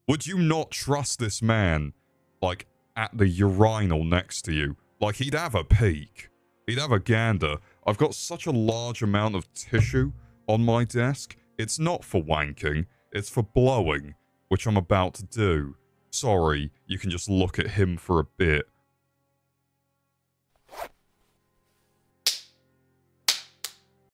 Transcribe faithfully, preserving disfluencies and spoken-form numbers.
Would you not trust this man, like, at the urinal next to you? Like, he'd have a peek. He'd have a gander. I've got such a large amount of tissue on my desk. It's not for wanking. It's for blowing, which I'm about to do. Sorry, you can just look at him for a bit.